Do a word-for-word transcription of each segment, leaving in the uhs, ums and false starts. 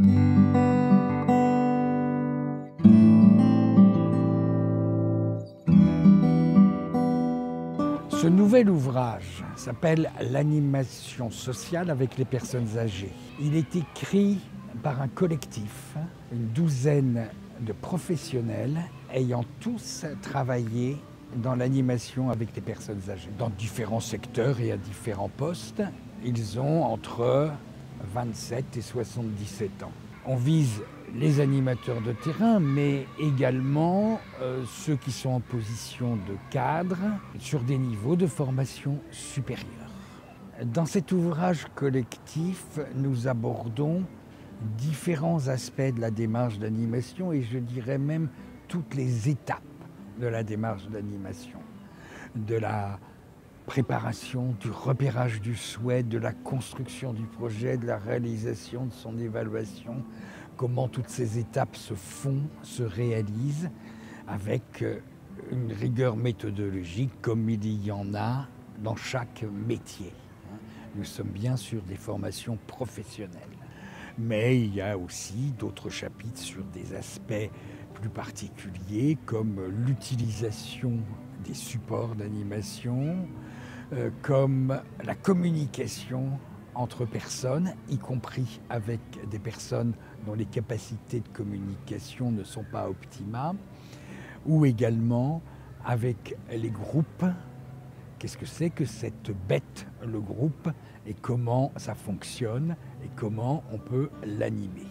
Ce nouvel ouvrage s'appelle « L'animation sociale avec les personnes âgées ». Il est écrit par un collectif, une douzaine de professionnels ayant tous travaillé dans l'animation avec les personnes âgées. Dans différents secteurs et à différents postes, ils ont entre vingt-sept et soixante-dix-sept ans. On vise les animateurs de terrain, mais également euh, ceux qui sont en position de cadre sur des niveaux de formation supérieure. Dans cet ouvrage collectif, nous abordons différents aspects de la démarche d'animation et je dirais même toutes les étapes de la démarche d'animation, de la préparation, du repérage du souhait, de la construction du projet, de la réalisation de son évaluation, comment toutes ces étapes se font, se réalisent avec une rigueur méthodologique comme il y en a dans chaque métier. Nous sommes bien sûr des formations professionnelles, mais il y a aussi d'autres chapitres sur des aspects plus particuliers comme l'utilisation des supports d'animation, euh, comme la communication entre personnes, y compris avec des personnes dont les capacités de communication ne sont pas optimales, ou également avec les groupes. Qu'est-ce que c'est que cette bête, le groupe, et comment ça fonctionne et comment on peut l'animer.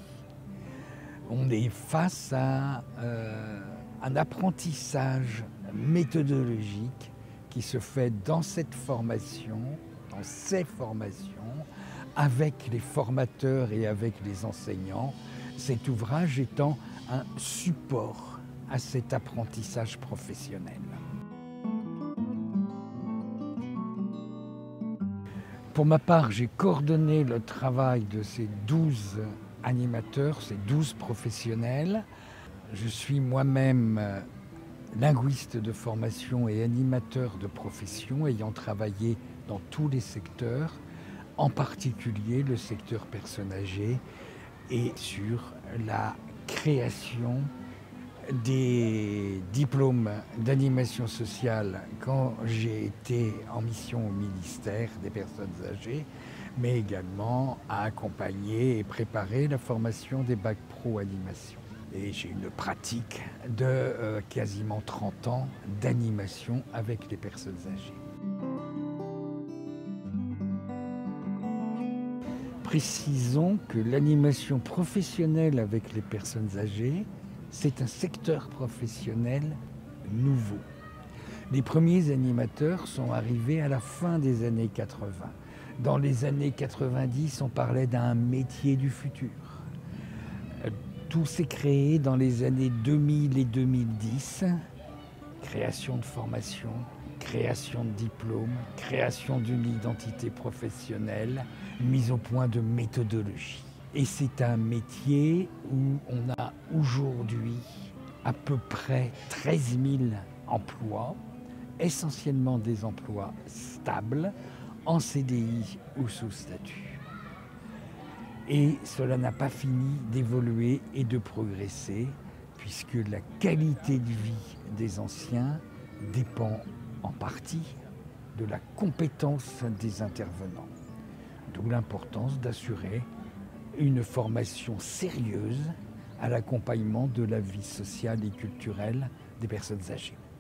On est face à euh, un apprentissage méthodologique qui se fait dans cette formation, dans ces formations, avec les formateurs et avec les enseignants, cet ouvrage étant un support à cet apprentissage professionnel. Pour ma part, j'ai coordonné le travail de ces douze animateurs, ces douze professionnels. Je suis moi-même linguiste de formation et animateur de profession, ayant travaillé dans tous les secteurs, en particulier le secteur personnes âgées et sur la création des diplômes d'animation sociale quand j'ai été en mission au ministère des personnes âgées, mais également à accompagner et préparer la formation des bacs pro animation. Et j'ai une pratique de euh, quasiment trente ans d'animation avec les personnes âgées. Précisons que l'animation professionnelle avec les personnes âgées, c'est un secteur professionnel nouveau. Les premiers animateurs sont arrivés à la fin des années quatre-vingt. Dans les années quatre-vingt-dix, on parlait d'un métier du futur. Tout s'est créé dans les années deux mille et deux mille dix. Création de formation, création de diplômes, création d'une identité professionnelle, mise au point de méthodologie. Et c'est un métier où on a aujourd'hui à peu près treize mille emplois, essentiellement des emplois stables, en C D I ou sous statut. Et cela n'a pas fini d'évoluer et de progresser, puisque la qualité de vie des anciens dépend en partie de la compétence des intervenants. D'où l'importance d'assurer une formation sérieuse à l'accompagnement de la vie sociale et culturelle des personnes âgées.